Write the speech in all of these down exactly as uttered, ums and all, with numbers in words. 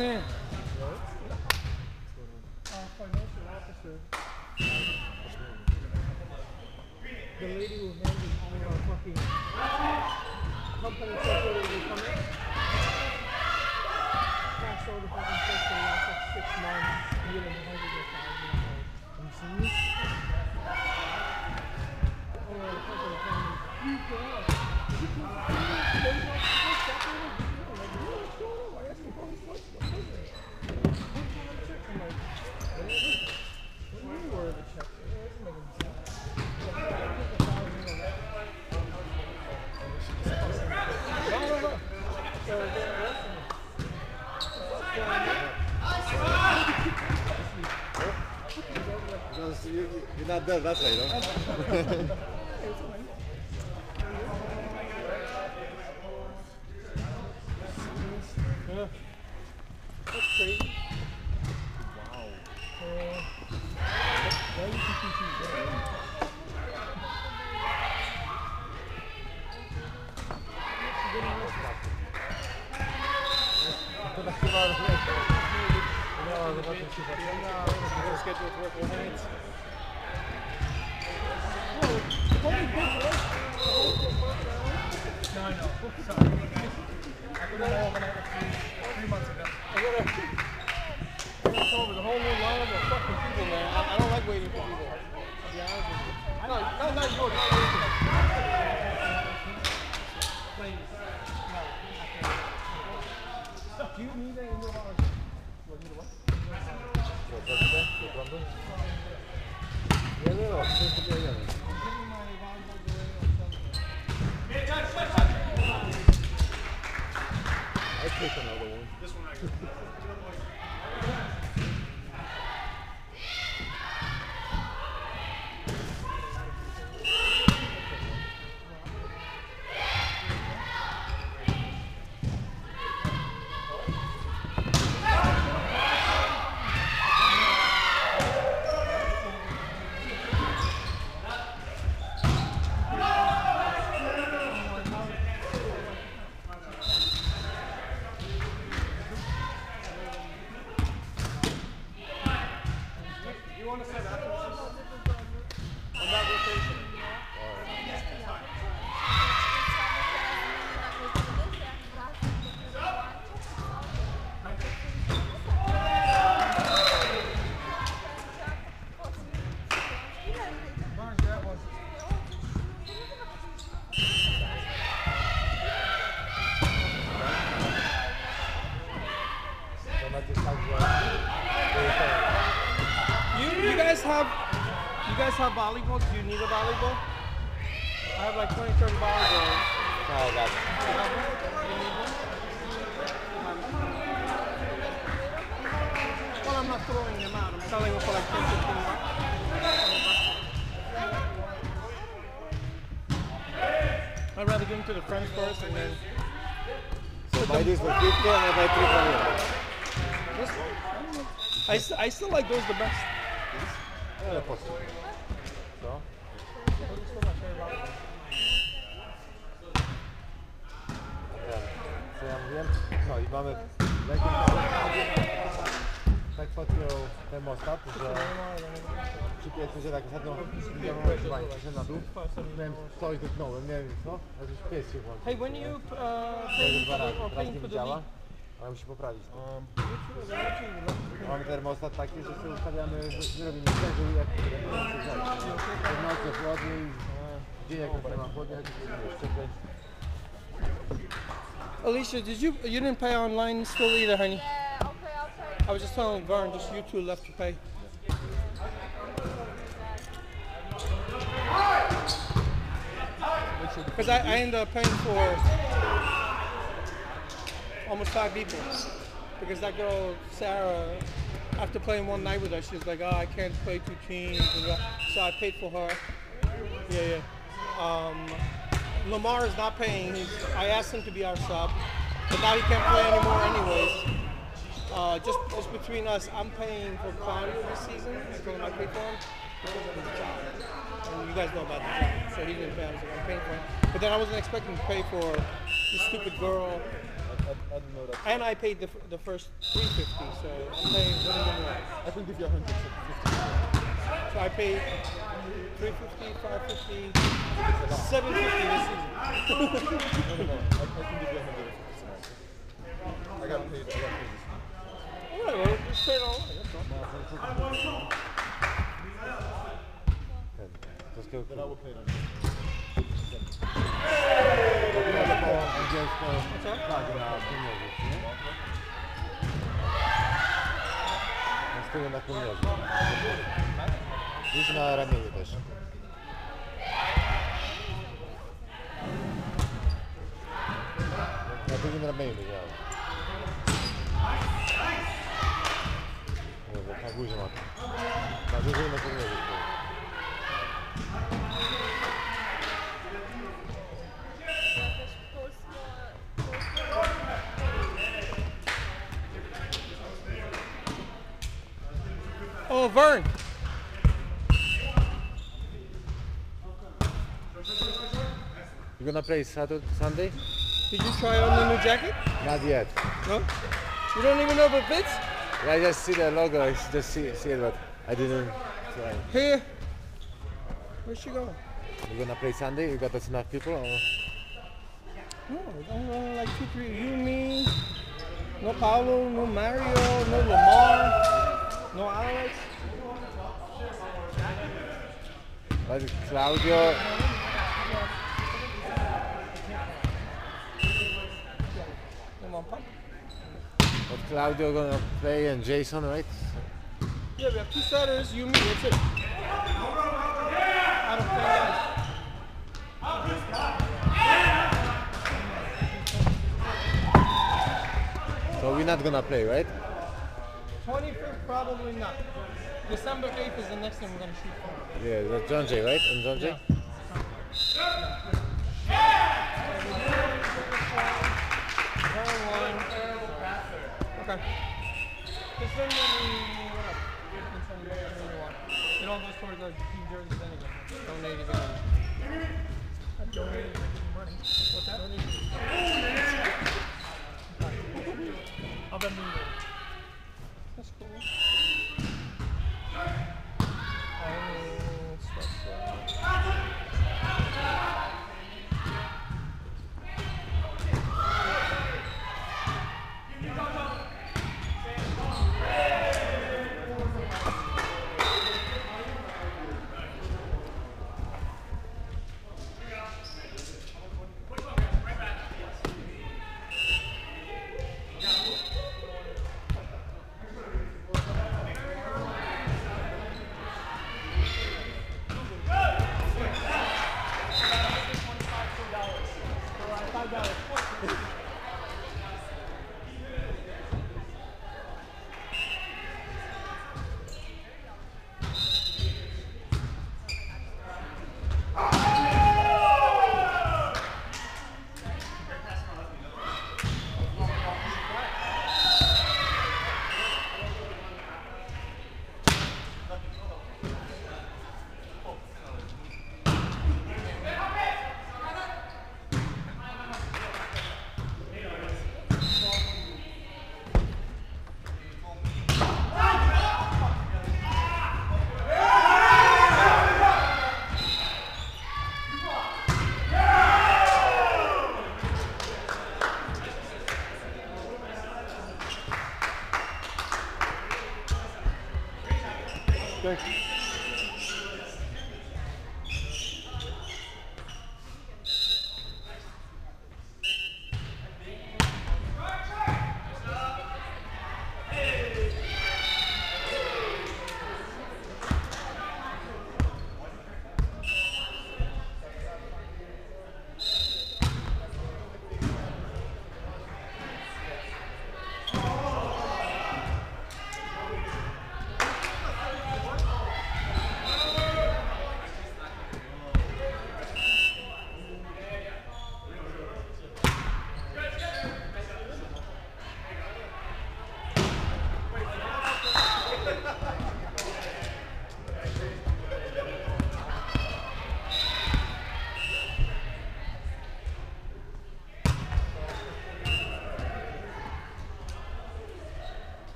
hand. Uh, financial officer. The lady who handles all our fucking company secretary will come in. Passed all the fucking checks for the last like six months, dealing hundreds of thousands of dollars. Are you serious? Oh, the company telling me, you can out. You can out. You can out. What's going on? Why asking for all this money? What's going on? I'm like, what do you mean where are the checks? It doesn't make any sense. No, no, no. So they're arresting me. What's going on? You, you're not dead, that's right, no? Yeah. That's crazy. Wow. Uh, Why do you think he's dead? scheduled to work overnight. No, I know. Sorry. I put it overnight like three, three months ago. I gotta, I gotta come up with a whole new line of fucking people, man. I, I don't like waiting for people. I'll be honest with you. No, no, not yours, not yours. Please. No. Do you need any more hours? What, need a what? Jeden rok, to jest tylko jeden. I take another one. This one right here. You, you guys have, you guys have volleyball? Do you need a volleyball? I have like twenty, thirty volleyballs. No, I got it. You have one? You need one? Well, I'm not throwing them out. I'm selling them for like ten, fifteen bucks. I'd rather give them to the friends first and then... So buy this for fifty and I buy three for you. This one? I, st I still like those the best. Ale po co? Co? Co ja mówiłem? No i mamy tak podjął termostat, że przypięty, że tak ostatnio widziałem chyba na dół, miałem coś dotknąłem, nie wiem co, a już pies się włączył. Hey, when you uh, Paying paying dwa razy, or raz paying nie for the działa, league? ale musi poprawić to. Um, Mamy termostat taki, że sobie ustawiamy, że robimy szerzy, jak w nocy chłodniej, dzień jak nie ma chłodniej, jak jeszcze Alicia, did you you didn't pay online still either, honey? Yeah, okay, I'll try. I was just telling Vern, just you two left to pay. Because I, I ended up paying for almost five people. Because that girl, Sarah, after playing one night with us, she was like, oh, I can't play two teams. And blah. So I paid for her. Yeah, yeah. Um, Lamar is not paying. He's, I asked him to be our sub, but now he can't play anymore anyways. Uh, just, just between us, I'm paying for Claudio this season. I told him I paid for him because of his job. And you guys know about the job, so he didn't pay. I was like, I'm paying for him. But then I wasn't expecting to pay for this stupid girl. I didn't know that. And I paid the, f- the first three fifty, so I'm paying a little bit more. I can give you a hundred fifty. So I paid three fifty, five fifty, seven fifty this season. No, no, no. I, I can give you a hundred fifty tonight. I got paid. I got paid this week. Alright, well, just pay it all. That's all. Troszkę Then I will pay them. angielską flagę na kołnierzu, nie? Na z tyłu na kołnierzu. Gdzieś na ramieniu też. Na drugim ramieniu wiedziałem. Nie wiem, na górze ma to. Na górze i na kołnierzu. Oh, Vern. You gonna play Saturday, Sunday? Did you try on the new jacket? Not yet. No? You don't even know if it fits? Yeah, I just see the logo, I just see, see it, but I didn't try. Here. Where'd she go? You gonna play Sunday? You got us enough people? Or? No, only like two, three. You, me, no Paulo, no Mario, no Lamar, no Alex. But Claudio, No Mom Pop. but Claudio gonna play and Jason, right? Yeah, we have two starters, you, me, that's it. Out of ten guys. So we're not gonna play, right? twenty-fifth, probably not. December eighth is the next thing we're going to shoot for. Yeah, that's John Jay, right? And John Jay? Turn one. Okay. Just send me what else? You can send me whatever you want. It all goes towards the team jerseys anyway. Donate even money. I donated money. What's that? I'll bet me. That's cool. Oh, sweat, Thank you.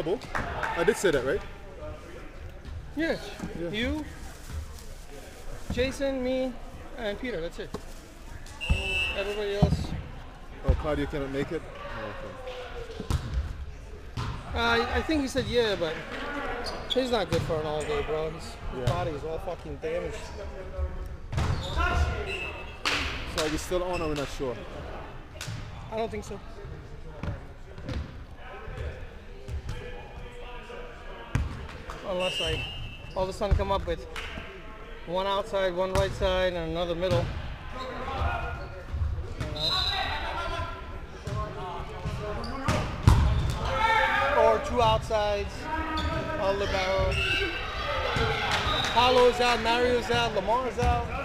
available. I did say that, right? Yeah. Yeah. You, Jason, me, and Peter. That's it. Everybody else. Oh, Claudia cannot make it? Oh, okay. Uh, I, I think he said yeah, but he's not good for an all day, bro. His, his Yeah. body is all fucking damaged. So are we still on or we're not sure? I don't think so. Unless I all of a sudden come up with one outside, one right side, and another middle. You know? Or two outsides, a libero. Paulo's out, Mario's out, Lamar's out.